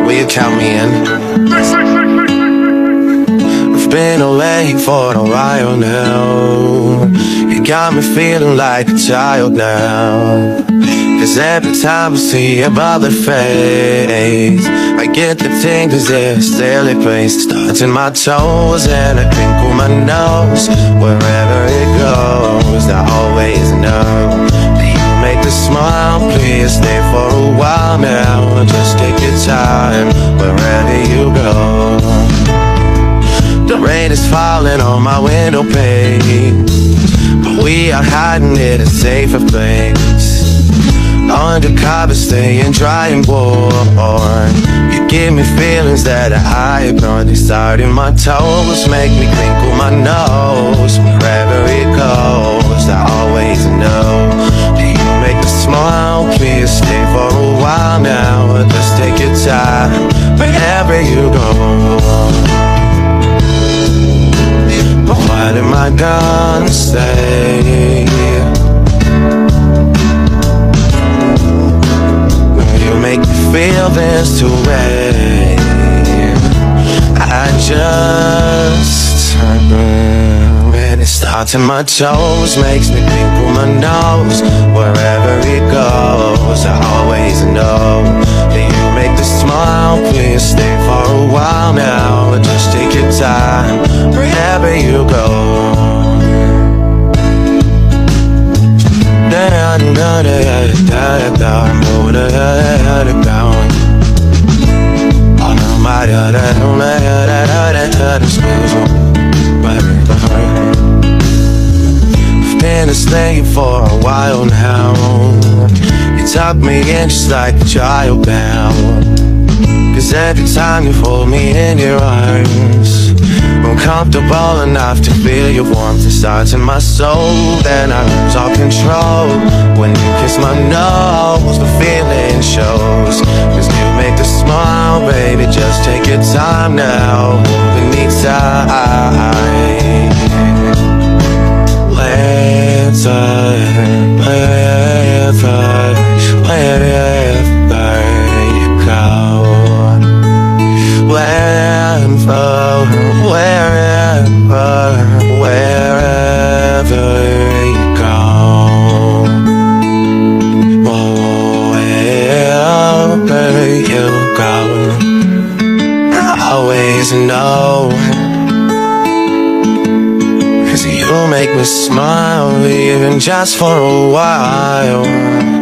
will you count me in? I've been away for a while now. You got me feeling like a child now. Cause every time I see your bubbly face, I get the tingles, this daily place. Starts in my toes and I crinkle my nose. Wherever it goes, I always know that you make me smile. Please stay for a while now. Just take your time wherever you go. The rain is falling on my window pane, but we are hiding in a safer place. Undercover, staying dry and warm. You give me feelings that I ignored. They start in my toes, make me crinkle my nose. Wherever it goes, I always know that you make me smile. Please stay for a while now. Just take your time wherever you go. But what am I gonna say? Make me feel this way. I just when it starts in my toes, makes me crinkle my nose. Wherever it goes, I always know that you make me smile. Please stay for a while now. Just take your time wherever you go. I've been staying for a while now. You tuck me in just like a child now. Cause every time you hold me in your arms, I'm comfortable enough to feel your warmth. It starts in my soul, then I lose all control. When you kiss my nose, the feeling shows. Cause you make me smile, baby, just take your time now. Hold me tight. Wherever you go, wherever you go, wherever you go, I always know. Cause you make me smile, even just for a while.